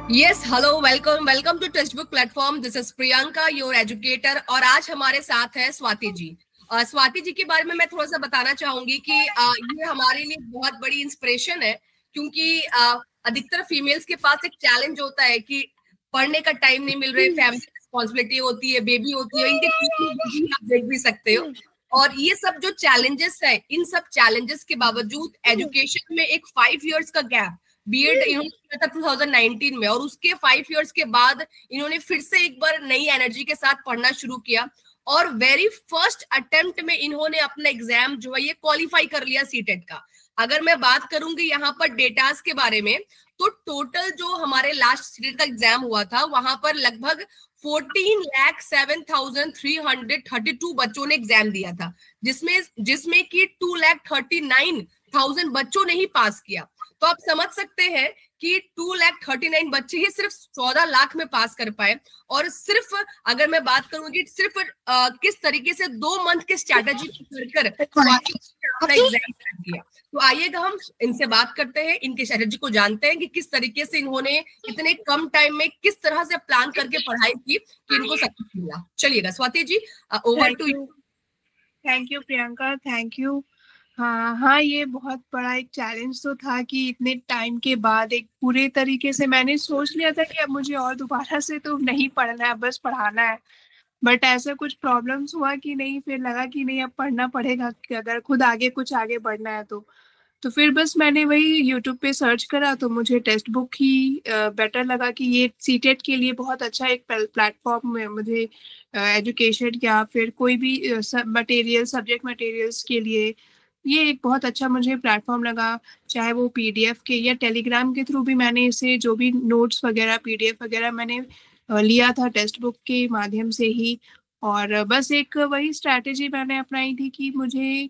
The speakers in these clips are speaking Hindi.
Yes, hello, welcome welcome to text book platform. This is Priyanka, your educator. और आज हमारे साथ है स्वाति जी। स्वाति जी के बारे में मैं थोड़ा सा बताना चाहूंगी कि ये हमारे लिए बहुत बड़ी इंस्पिरेशन है, क्योंकि अधिकतर फीमेल्स के पास एक चैलेंज होता है कि पढ़ने का टाइम नहीं मिल रहा, फैमिली रिस्पॉन्सिबिलिटी होती है, बेबी होती है, इनके पीछे आप देख भी सकते हो। और ये सब जो चैलेंजेस है, इन सब चैलेंजेस के बावजूद एजुकेशन में एक 5 इयर्स का गैप, बीएड इन्होंने किया था 2019 में, और उसके 5 इयर्स के बाद इन्होंने फिर से एक बार नई एनर्जी के साथ पढ़ना शुरू किया। और वेरी फर्स्ट अटेम्प्ट में इन्होंने अपना एग्जाम जो है ये क्वालिफाई कर लिया सीटेट का। अगर मैं बात करूंगी यहाँ पर डेटास के बारे में, तो टोटल जो हमारे लास्ट सीटेट का एग्जाम हुआ था, वहां पर लगभग 14,07,332 बच्चों ने एग्जाम दिया था, जिसमें जिसमें कि 2,39,000 बच्चों ने ही पास किया। तो आप समझ सकते हैं कि 2,39,000 बच्चे ही सिर्फ 14 लाख में पास कर पाए। और सिर्फ अगर मैं बात करूंगी सिर्फ किस तरीके से 2 मंथ के स्ट्रैटेजी कर अपना एग्जाम किया। तो आइएगा हम इनसे बात करते हैं, इनके स्ट्रैटेजी को जानते हैं कि किस तरीके से इन्होंने इतने कम टाइम में किस तरह से प्लान करके पढ़ाई की कि इनको सक्सेस मिला। चलिएगा Swati ji, over to you. Thank you Priyanka, thank you. हाँ हाँ, ये बहुत बड़ा एक चैलेंज तो था कि इतने टाइम के बाद एक पूरे तरीके से मैंने सोच लिया था कि अब मुझे और दोबारा से तो नहीं पढ़ना है, बस पढ़ाना है। बट ऐसा कुछ प्रॉब्लम्स हुआ कि नहीं, फिर लगा कि नहीं अब पढ़ना पड़ेगा कि अगर खुद आगे कुछ आगे बढ़ना है तो फिर बस मैंने वही यूट्यूब पे सर्च करा, तो मुझे टेक्स्ट बुक ही बेटर लगा कि ये सीटेट के लिए बहुत अच्छा एक प्लेटफॉर्म में मुझे एजुकेशन या फिर कोई भी मटेरियल सब्जेक्ट मटेरियल्स के लिए ये एक बहुत अच्छा मुझे प्लेटफॉर्म लगा। चाहे वो पीडीएफ के या टेलीग्राम के थ्रू भी मैंने इसे जो भी नोट्स वगैरह पीडीएफ वगैरह मैंने लिया था टेक्स्ट बुक के माध्यम से ही। और बस एक वही स्ट्रैटेजी मैंने अपनाई थी कि मुझे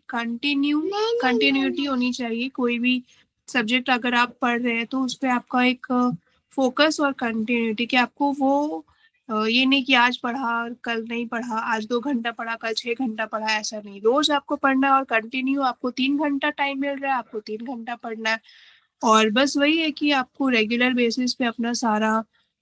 कंटिन्यूटी होनी चाहिए। कोई भी सब्जेक्ट अगर आप पढ़ रहे हैं तो उस पर आपका एक फोकस और कंटिन्यूटी, कि आपको वो ये नहीं कि आज पढ़ा कल नहीं पढ़ा, आज 2 घंटा पढ़ा कल 6 घंटा पढ़ा, ऐसा नहीं। रोज आपको पढ़ना है और कंटिन्यू आपको 3 घंटा टाइम मिल रहा है, आपको 3 घंटा पढ़ना है। और बस वही है कि आपको रेगुलर बेसिस पे अपना सारा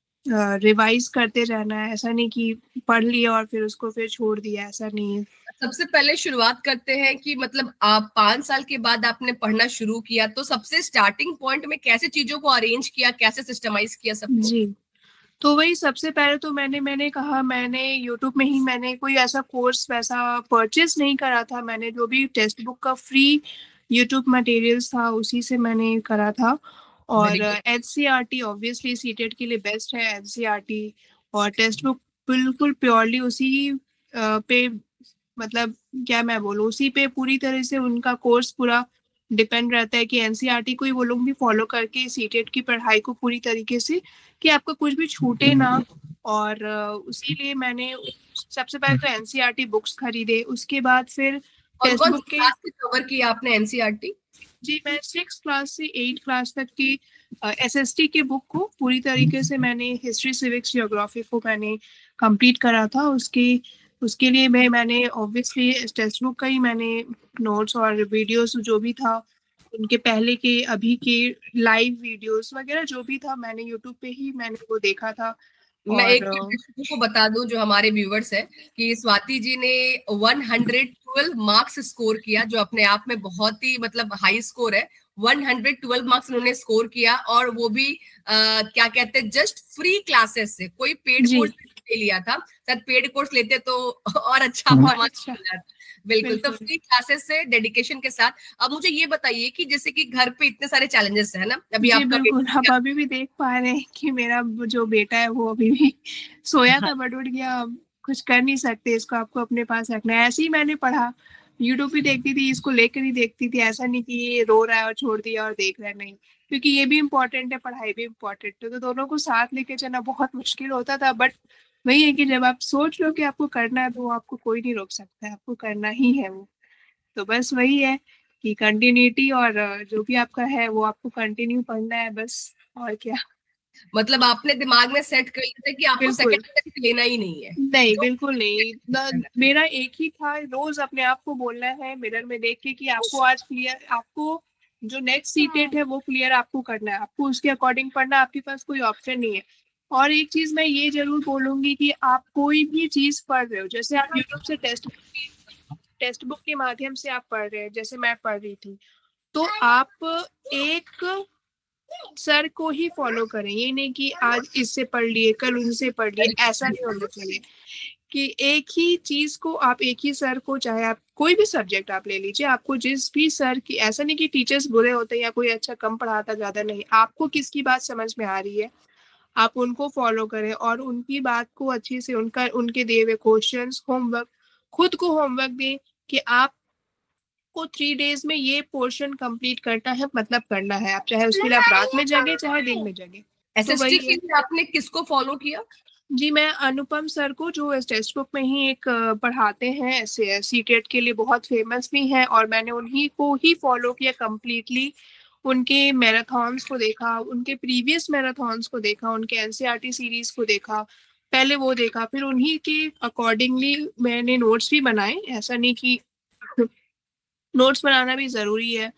रिवाइज करते रहना है। ऐसा नहीं कि पढ़ लिया और फिर उसको फिर छोड़ दिया, ऐसा नहीं है। सबसे पहले शुरुआत करते हैं कि मतलब आप 5 साल के बाद आपने पढ़ना शुरू किया, तो सबसे स्टार्टिंग पॉइंट में कैसे चीजों को अरेंज किया, कैसे सिस्टमाइज किया सबको? जी, तो वही सबसे पहले तो मैंने कहा, मैंने यूट्यूब में ही मैंने कोई ऐसा कोर्स वैसा परचेज नहीं करा था। मैंने जो भी टेक्स्ट बुक का फ्री यूट्यूब मटेरियल्स था उसी से मैंने करा था। वेरी और गुड। एनसीईआरटी ऑब्वियसली सीटेट के लिए बेस्ट है एनसीईआरटी। और टेक्स्ट बुक बिल्कुल प्योरली उसी पे, मतलब क्या मैं बोलूँ, उसी पे पूरी तरह से उनका कोर्स पूरा डिपेंड रहता है कि एनसीईआरटी को ही वो लोग भी फॉलो करके सीटेट की पढ़ाई को पूरी तरीके से, कि आपका कुछ भी छूटे ना। और उसी लिए मैंने सबसे पहले तो एनसीईआरटी बुक्स खरीदे, उसके बाद फिर कौन टेक्स्ट कौन बुक सी के। क्लास से कवर किया आपने एनसीईआरटी? जी, मैं 6 क्लास से 8 क्लास तक की एसएसटी के बुक को पूरी तरीके से मैंने हिस्ट्री सिविक्स जियोग्राफी को मैंने कंप्लीट करा था। उसके उसके लिए मैंने ऑब्वियसली टेक्स्ट बुक का ही मैंने नोट्स और वीडियोस जो भी था उनके पहले के अभी के लाइव वीडियोस वगैरह जो भी था मैंने यूट्यूब पे ही मैंने वो देखा था। मैं और एक दर्शकों को बता दूं जो हमारे व्यूवर्स हैं कि स्वाति जी ने 112 मार्क्स स्कोर किया, जो अपने आप में बहुत ही मतलब हाई स्कोर है। 112 मार्क्स उन्होंने स्कोर किया, और वो भी क्या कहते हैं, जस्ट फ्री क्लासेस से, कोई पेड जी, कोर्स नहीं लिया था। शायद पेड कोर्स लेते तो और अच्छा और परफॉर्मेंस अच्छा, मिल जाता। बिल्कुल, तो बिल्कुल। फ्री क्लासेस से डेडिकेशन के साथ। अब मुझे ये बताइए कि जैसे कि घर पे इतने सारे चैलेंजेस है ना, अभी जी आपका बिल्कुल, आप बेटा। अभी भी देख पा रहे हैं कि मेरा जो बेटा है वो अभी भी सोया था बट उठ गया। अब कुछ कर नहीं सकते, इसको आपको अपने पास रखना है। ऐसे ही मैंने पढ़ा, यूट्यूब भी देखती थी, इसको लेकर ही देखती थी। ऐसा नहीं कि ये रो रहा है और छोड़ दिया और देख रहा है, नहीं। क्योंकि ये भी इम्पोर्टेंट है, पढ़ाई भी इम्पोर्टेंट है, तो दोनों को साथ लेके चलना बहुत मुश्किल होता था। बट वही है कि जब आप सोच लो कि आपको करना है तो वो आपको कोई नहीं रोक सकता है, आपको करना ही है वो। तो बस वही है कि कंटिन्यूटी, और जो भी आपका है वो आपको कंटिन्यू पढ़ना है बस, और क्या। मतलब आपने दिमाग में सेट कर लिया था कि आपको बिल्कुल सेकंड तक लेना ही नहीं है नहीं, जो बिल्कुल नहीं। मेरा एक ही था, रोज अपने आप को बोलना है मिरर में देख के कि आपको आज क्लियर, आपको जो नेक्स्ट सीटेट है वो क्लियर आपको करना है, आपको उसके अकॉर्डिंग पढ़ना है, आपके पास कोई ऑप्शन नहीं है। और एक चीज मैं ये जरूर बोलूंगी कि आप कोई भी चीज पढ़ रहे हो, जैसे आप यूट्यूब से टेक्स्ट बुक के माध्यम से आप पढ़ रहे हैं, जैसे मैं पढ़ रही थी, तो आप एक सर को ही फॉलो करें। ये नहीं कि आज इससे पढ़ लिए कल उनसे पढ़ लिए, ऐसा नहीं होना चाहिए कि एक ही चीज को आप एक ही सर को, चाहे आप कोई भी सब्जेक्ट आप ले लीजिए, आपको जिस भी सर की, ऐसा नहीं कि टीचर्स बुरे होते हैं या कोई अच्छा कम पढ़ाता ज्यादा, नहीं, आपको किसकी बात समझ में आ रही है आप उनको फॉलो करें और उनकी बात को अच्छे से, उनका उनके दिए हुए क्वेश्चंस, होमवर्क, खुद को होमवर्क दें कि आपको 3 डेज में ये पोर्शन कंप्लीट करना है, मतलब करना है। आप चाहे उसके लिए आप रात में जगे चाहे दिन में जगे। एसएसटी के लिए आपने किसको फॉलो किया? जी, मैं अनुपम सर को, जो इस टेक्स्ट बुक में ही एक पढ़ाते हैं, ऐसे सीटेट के लिए बहुत फेमस भी हैं, और मैंने उन्हीं को ही फॉलो किया कम्प्लीटली। उनके मैराथन्स को देखा, उनके प्रीवियस मैराथन्स को देखा, उनके एनसीईआरटी सीरीज को देखा, पहले वो देखा, फिर उन्हीं के अकॉर्डिंगली मैंने नोट्स भी बनाए। ऐसा नहीं कि नोट्स बनाना भी जरूरी है,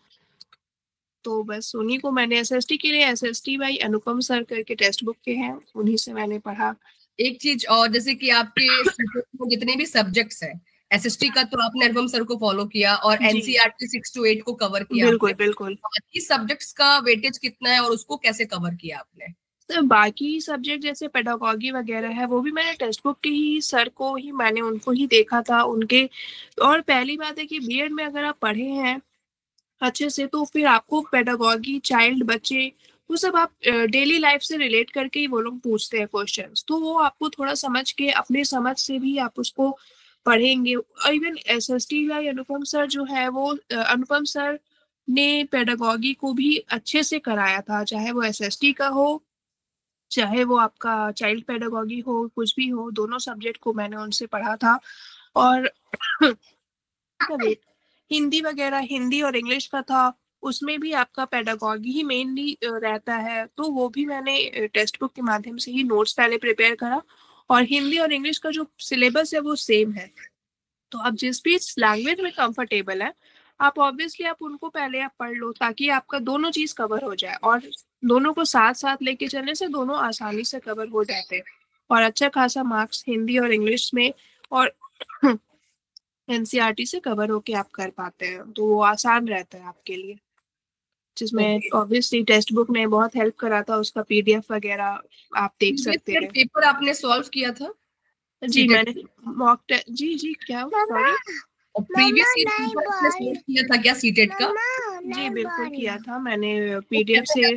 तो बस उन्हीं को मैंने, एसएसटी के लिए एसएसटी बाई अनुपम सर करके टेक्स्ट बुक के हैं, उन्हीं से मैंने पढ़ा। एक चीज और, जैसे कि आपके जितने भी सब्जेक्ट्स हैं, एसएसटी का तो आपने अनुपम सर को फॉलो किया और एनसीईआरटी 6 to 8 को कवर किया। बिल्कुल बिल्कुल। बाकी सब्जेक्ट्स का वेटेज कितना है और उसको कैसे कवर किया आपने? तो बाकी सब्जेक्ट जैसे पेडागॉजी वगैरह है, वो भी मैंने टेक्स्ट बुक के ही सर को ही, मैंने उनको ही देखा था उनके। और पहली बात है कि बीएड में अगर आप पढ़े हैं अच्छे से, तो फिर आपको पेडागॉजी, चाइल्ड, बच्चे, वो सब आप डेली लाइफ से रिलेट करके ही वो लोग पूछते हैं क्वेश्चंस, तो वो आपको थोड़ा समझ के, अपने समझ से भी आप उसको पढ़ेंगे। इवन एसएसटी या अनुपम सर जो है, वो अनुपम सर ने पेडागॉजी को भी अच्छे से कराया था, चाहे वो एसएसटी का हो चाहे वो आपका चाइल्ड पेडागॉजी हो, कुछ भी हो, दोनों सब्जेक्ट को मैंने उनसे पढ़ा था। और हिंदी वगैरह, हिंदी और इंग्लिश का था, उसमें भी आपका पेडागॉजी ही मेनली रहता है, तो वो भी मैंने टेक्स्ट बुक के माध्यम से ही नोट्स पहले प्रिपेयर करा। और हिंदी और इंग्लिश का जो सिलेबस है वो सेम है, तो आप जिस भी लैंग्वेज में कंफर्टेबल है, आप ऑब्वियसली आप उनको पहले आप पढ़ लो, ताकि आपका दोनों चीज कवर हो जाए। और दोनों को साथ साथ लेके चलने से दोनों आसानी से कवर हो जाते हैं, और अच्छा खासा मार्क्स हिंदी और इंग्लिश में और एनसीईआरटी से कवर होके आप कर पाते हैं, तो वो आसान रहता है आपके लिए, जिसमें ऑब्वियसली टेक्स्ट बुक ने बहुत हेल्प करा था, उसका पीडीएफ वगैरह आप देख सकते हैं। पेपर आपने सॉल्व किया था? जी मैंने मॉक टेस्ट, जी क्या, सॉरी, प्रीवियस ईयर आपने सॉल्व किया था क्या सीटेट का? जी बिल्कुल किया था मैंने, पीडीएफ से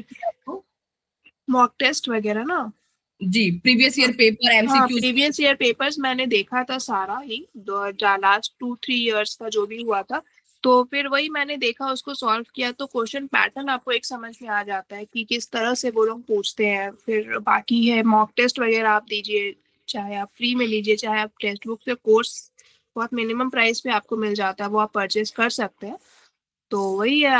मॉक टेस्ट वगैरह ना। जी, previous year paper, MCQ, previous year papers मैंने देखा था सारा ही, लास्ट 2-3 इयर्स का जो भी हुआ था, तो फिर वही मैंने देखा, उसको सॉल्व किया, तो क्वेश्चन पैटर्न आपको एक समझ में आ जाता है कि किस तरह से वो लोग पूछते हैं। फिर बाकी है मॉक टेस्ट वगैरह आप दीजिए, चाहे आप फ्री में लीजिए, चाहे आप टेक्स्ट बुक से, कोर्स बहुत मिनिमम प्राइस पे आपको मिल जाता है, वो आप परचेज कर सकते हैं। तो वही है,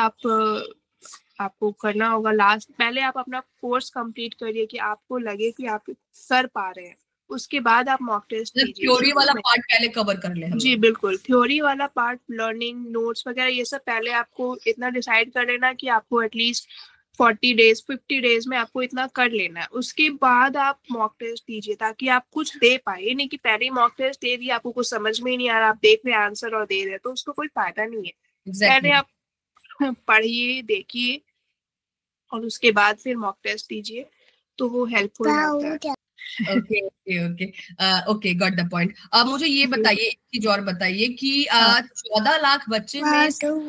आपको करना होगा, लास्ट पहले आप अपना कोर्स कंप्लीट करिए कि आपको लगे कि आप कर पा रहे हैं, उसके बाद आप मॉक टेस्ट दीजिए। थ्योरी वाला पार्ट पहले कवर कर ले। जी बिल्कुल, थ्योरी वाला पार्ट, लर्निंग, नोट्स वगैरह, ये सब पहले आपको इतना डिसाइड कर लेना कि आपको एटलीस्ट 40 डेज 50 डेज में आपको इतना कर लेना है, उसके बाद आप मॉक टेस्ट दीजिए, ताकि आप कुछ दे पाए। नहीं कि पहले ही मॉक टेस्ट दे दिया, आपको कुछ समझ में ही नहीं आ रहा, आप देख रहे आंसर और दे रहे, तो उसका कोई फायदा नहीं है। पहले आप पढ़िए, देखिए, और उसके बाद फिर मॉक टेस्ट दीजिए, तो वो हेल्पफुल रहता है। Okay okay okay okay, got the point. अब मुझे ये बताइए, एक चीज और बताइए कि 14 लाख बच्चे में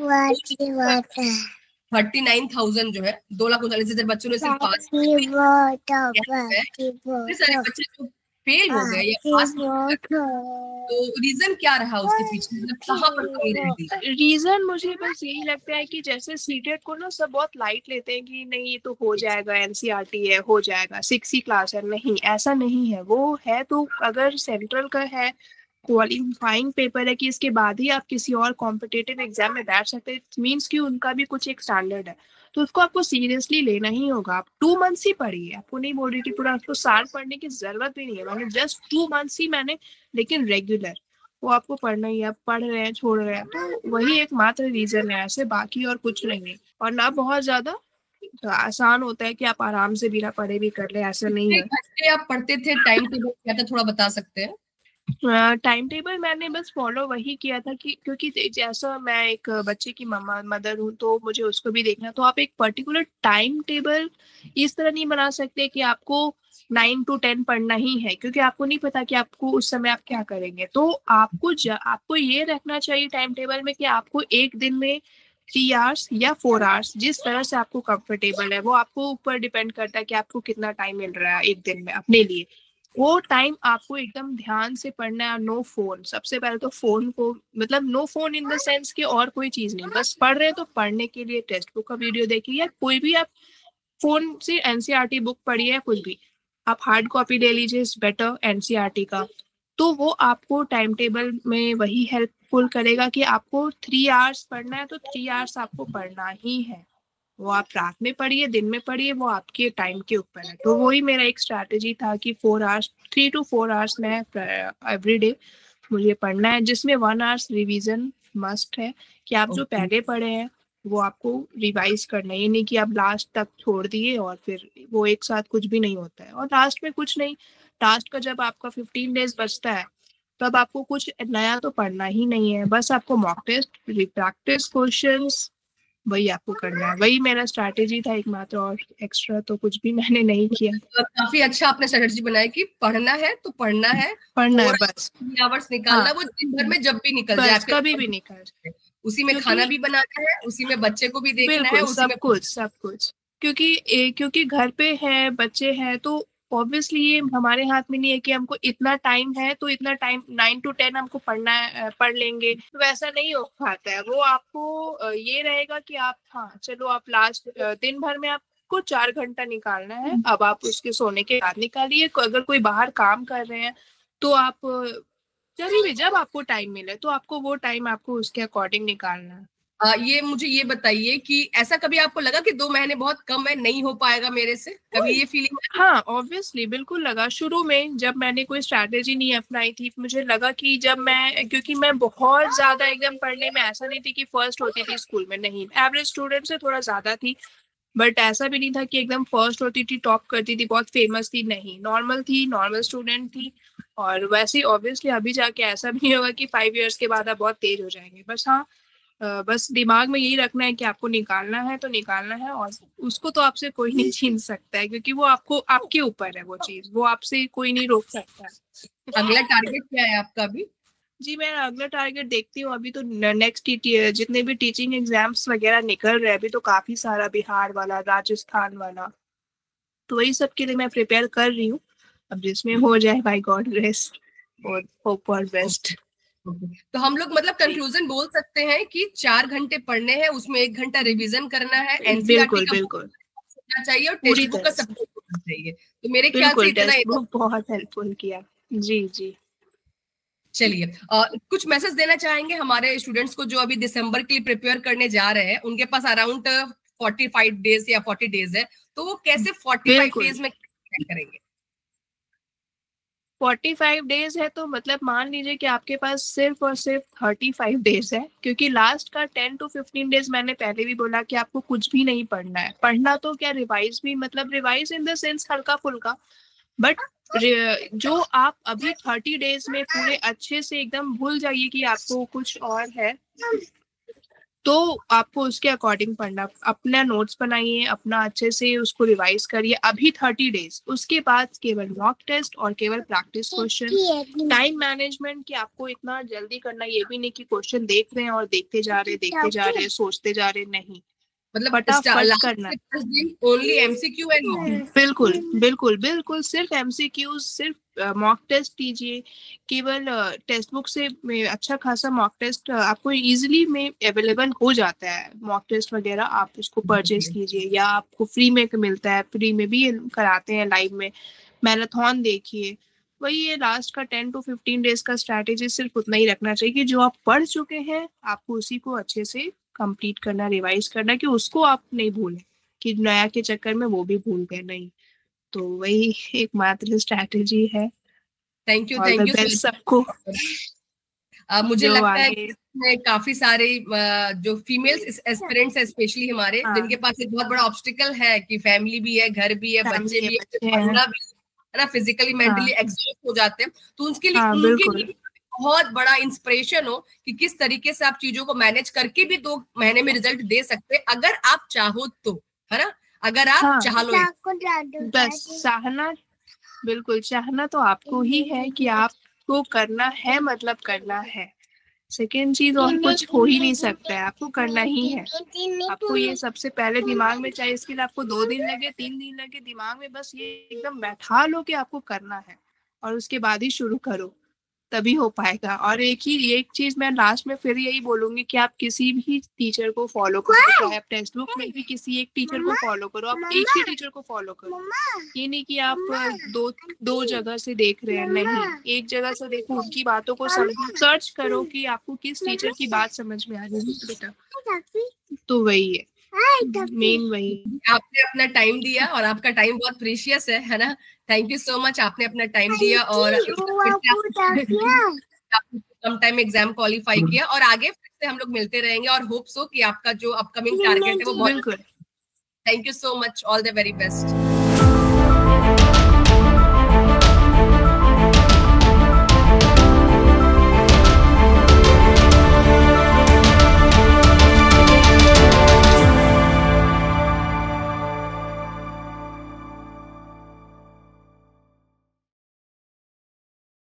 39,000 जो है, 2,39,000 बच्चों ने सिर्फ पास, सारे बच्चे जो फेल हो गए या पास नहीं हो, तो रीजन क्या रहा उसके पीछे, मतलब कहाँ पर कमी रह गई? रीजन मुझे बस यही लगता है कि जैसे सीटेट को ना सब बहुत लाइट लेते हैं कि नहीं ये तो हो जाएगा, एनसीईआरटी है, हो जाएगा, 6 क्लास है, नहीं ऐसा नहीं है। वो है तो अगर सेंट्रल का है, क्वालिफाइंग पेपर है कि इसके बाद ही आप किसी और कॉम्पिटिटिव एग्जाम में बैठ सकते हैं, इट मीन्स कि उनका भी कुछ एक स्टैंडर्ड है, तो उसको आपको सीरियसली लेना ही होगा। आप 2 मंथ्स ही पढ़िए, आपको नहीं बोल रही कि पूरा आपको साल पढ़ने की जरूरत भी नहीं है, मैंने जस्ट 2 मंथ्स ही मैंने, लेकिन रेगुलर, वो आपको पढ़ना ही है, आप पढ़ रहे हैं छोड़ रहे हैं, तो वही एकमात्र रीजन है, ऐसे बाकी और कुछ नहीं है। और ना बहुत ज्यादा आसान होता है कि आप आराम से बिना पढ़े भी कर ले, ऐसा नहीं कितने है। घंटे आप पढ़ते थे, टाइम टेबल क्या था, थोड़ा बता सकते हैं? टाइम टेबल मैंने बस फॉलो वही किया था कि क्योंकि जैसा मैं एक बच्चे की मदर हूँ, तो मुझे उसको भी देखना, तो आप एक पर्टिकुलर टाइम टेबल इस तरह नहीं बना सकते कि आपको 9 to 10 पढ़ना ही है, क्योंकि आपको नहीं पता कि आपको उस समय आप क्या करेंगे। तो आपको ये रखना चाहिए टाइम टेबल में कि आपको एक दिन में 3 hours या 4 hours, जिस तरह से आपको कंफर्टेबल है, वो आपको ऊपर डिपेंड करता है कि आपको कितना टाइम मिल रहा है एक दिन में अपने लिए। वो टाइम आपको एकदम ध्यान से पढ़ना है, नो फोन। सबसे पहले तो फोन को, मतलब no phone in the sense कि और कोई चीज नहीं, बस पढ़ रहे तो पढ़ने के लिए टेक्स्ट बुक का वीडियो देखिए, या कोई भी आप फोन से एनसीईआरटी बुक पढ़िए या कुछ भी, आप हार्ड कॉपी ले लीजिए, इज बेटर एनसीईआरटी का। तो वो आपको टाइम टेबल में वही हेल्पफुल करेगा कि आपको 3 hours पढ़ना है तो 3 hours आपको पढ़ना ही है। वो आप रात में पढ़िए, दिन में पढ़िए, वो आपके टाइम के ऊपर है। तो वही मेरा एक स्ट्रैटेजी था कि 4 hours, 3 to 4 hours में एवरी डे मुझे पढ़ना है, जिसमें 1 hours रिवीजन मस्ट है, कि आप जो पहले पढ़े हैं वो आपको रिवाइज करना है। ये नहीं कि आप लास्ट तक छोड़ दिए और फिर वो एक साथ कुछ भी नहीं होता है। और लास्ट में कुछ नहीं, लास्ट का जब आपका 15 days बचता है, तब आपको कुछ नया तो पढ़ना ही नहीं है, बस आपको मॉक टेस्ट, प्रैक्टिस क्वेश्चंस, वही आपको करना है। वही मेरा स्ट्रैटेजी था एकमात्र, और एक्स्ट्रा तो कुछ भी मैंने नहीं किया। काफी अच्छा आपने स्ट्रेटजी बनाया कि पढ़ना है तो पढ़ना है, पढ़ना है और बस। 3 आवर्स निकालना, हाँ, वो दिन भर में जब भी निकल जाए बस आपके कभी भी निकल। उसी में खाना क्योंकि भी बनाना है, उसी में बच्चे को भी देखना है, बिल्कुल उसी सब में। कुछ सब कुछ, क्योंकि घर पे है, बच्चे हैं, तो ऑब्वियसली ये हमारे हाथ में नहीं है कि हमको इतना टाइम है तो इतना टाइम 9 to 10 हमको पढ़ना है, पढ़ लेंगे, तो वैसा नहीं हो पाता है। वो आपको ये रहेगा कि आप, हाँ चलो, आप लास्ट दिन भर में आपको 4 घंटा निकालना है, अब आप उसके सोने के बाद निकालिए। अगर कोई बाहर काम कर रहे हैं तो आप जब भी, जब आपको टाइम मिले तो आपको वो टाइम आपको उसके अकॉर्डिंग निकालना है। ये मुझे ये बताइए कि ऐसा कभी आपको लगा कि 2 महीने बहुत कम है, नहीं हो पाएगा मेरे से, कभी ये फीलिंग? हाँ ऑब्वियसली बिल्कुल लगा। शुरू में जब मैंने कोई स्ट्रैटेजी नहीं अपनाई थी, मुझे लगा कि जब मैं, क्योंकि मैं बहुत ज्यादा एकदम पढ़ने में ऐसा नहीं थी कि फर्स्ट होती थी स्कूल में, नहीं, एवरेज स्टूडेंट से थोड़ा ज्यादा थी, बट ऐसा भी नहीं था कि एकदम फर्स्ट होती थी, टॉप करती थी, बहुत फेमस थी, नहीं, नॉर्मल थी, नॉर्मल स्टूडेंट थी। और वैसे ही ऑब्वियसली अभी जाके ऐसा भी नहीं होगा कि 5 years के बाद आप बहुत तेज हो जाएंगे। बस हाँ, बस दिमाग में यही रखना है कि आपको निकालना है तो निकालना है, और उसको तो आपसे कोई नहीं छीन सकता है, क्योंकि वो आपको, आपके ऊपर है वो चीज, वो आपसे कोई नहीं रोक सकता है। अगला टारगेट क्या है आपका अभी? जी मैं अगला टारगेट देखती हूँ, अभी तो नेक्स्ट जितने भी टीचिंग एग्जाम्स वगैरह निकल रहे हैं अभी, तो काफी सारा, बिहार वाला, राजस्थान वाला, तो वही सब के लिए मैं प्रिपेयर कर रही हूँ। अब जिसमें हो जाए, बाय गॉड रेस्ट, और होप फॉर बेस्ट। तो हम लोग मतलब कंक्लूजन बोल सकते हैं कि 4 घंटे पढ़ने हैं, उसमें 1 घंटा रिवीजन करना है, एनसीईआरटी बिल्कुल का बिल्कुल, होना चाहिए, और पूरी टेक्स्ट बुक का तरह से। सपोर्ट होना चाहिए। तो मेरे ख्याल से बिल्कुल, इतना टेक्स्ट बुक बहुत हेल्पफुल किया। जी जी। चलिए, कुछ मैसेज देना चाहेंगे हमारे स्टूडेंट्स को जो अभी दिसंबर के लिए प्रिपेयर करने जा रहे हैं, उनके पास अराउंड 45 डेज या 40 डेज है, तो वो कैसे 45 बिल्कुल, डेज में क्या करेंगे? 45 days है तो मतलब मान लीजिए कि आपके पास सिर्फ और सिर्फ 35 days है, क्योंकि लास्ट का 10 to 15 days मैंने पहले भी बोला कि आपको कुछ भी नहीं पढ़ना है। पढ़ना तो क्या, रिवाइज भी, मतलब रिवाइज इन द सेंस हल्का फुल्का, बट जो आप अभी 30 days में पूरे अच्छे से एकदम भूल जाइए कि आपको कुछ और है, तो आपको उसके अकॉर्डिंग पढ़ना, अपना नोट्स बनाइए, अपना अच्छे से उसको रिवाइज करिए अभी 30 days। उसके बाद केवल मॉक टेस्ट और केवल प्रैक्टिस क्वेश्चन। टाइम मैनेजमेंट, कि आपको इतना जल्दी करना, ये भी नहीं कि क्वेश्चन देख रहे हैं और देखते जा रहे सोचते जा रहे, नहीं, मतलब फटाफट लास्ट करना। से 10 दिन ओनली एमसीक्यू एंड मॉक? बिल्कुल बिल्कुल बिल्कुल, सिर्फ एमसीक्यूज, सिर्फ मॉक टेस्ट कीजिए। केवल टेक्स्ट बुक से में अच्छा खासा मॉक टेस्ट आपको इजीली में अवेलेबल हो जाता है, मॉक टेस्ट वगैरह आप उसको परचेज कीजिए, या आपको फ्री में मिलता है, फ्री में भी कराते हैं लाइव में। मैराथन देखिए। वही ये लास्ट का 10 to 15 days का स्ट्रैटेजी सिर्फ उतना ही रखना चाहिए कि जो आप पढ़ चुके हैं आपको उसी को अच्छे से कंप्लीट करना, रिवाइज करना, कि उसको आप नहीं भूलें कि नया के चक्कर में वो भी भूल गए, नहीं। तो वही एक मात्र स्ट्रैटेजी है। All thank the you best सबको। मुझे लगता है कि काफी सारे जो फीमेल्स एस्पिरेंट्स है स्पेशली हमारे, जिनके पास एक बहुत बड़ा ऑब्स्टिकल है कि फैमिली भी है, घर भी है, बच्चे भी है, पढ़ना भी है ना, फिजिकली मेंटली एग्जॉस्ट हो जाते हैं, तो उनके लिए बहुत बड़ा इंस्पिरेशन हो कि किस तरीके से आप चीजों को मैनेज करके भी 2 महीने में रिजल्ट दे सकते हैं, अगर आप चाहो तो, है ना, अगर आप चाह लो। बस चाहना, बिल्कुल चाहना तो आपको ही है कि आपको करना है, मतलब करना है। सेकेंड चीज और कुछ हो ही नहीं सकता है, आपको करना ही है। आपको ये सबसे पहले दिमाग में, चाहे इसके लिए आपको 2 दिन लगे, 3 दिन लगे, दिमाग में बस ये एकदम बैठा लो कि आपको करना है, और उसके बाद ही शुरू करो, तभी हो पाएगा। और एक चीज मैं लास्ट में फिर यही बोलूंगी कि आप किसी भी टीचर को फॉलो करो, चाहे आप टेक्स्ट बुक में भी किसी एक टीचर को फॉलो करो, आप एक ही टीचर को फॉलो करो। ये नहीं कि आप दो जगह से देख रहे हैं, नहीं, एक जगह से देखो, उनकी बातों को समझो, सर्च करो कि आपको किस टीचर की बात समझ में आ रही है बेटा। तो वही है मेन, वही। आपने अपना टाइम दिया और आपका टाइम बहुत प्रीशियस है ना। थैंक यू सो मच, आपने अपना टाइम दिया और कम टाइम एग्जाम क्वालिफाई किया, और आगे फिर से हम लोग मिलते रहेंगे और होप्स हो कि आपका जो अपकमिंग टारगेट है वो बहुत। Thank you so much, all the very best.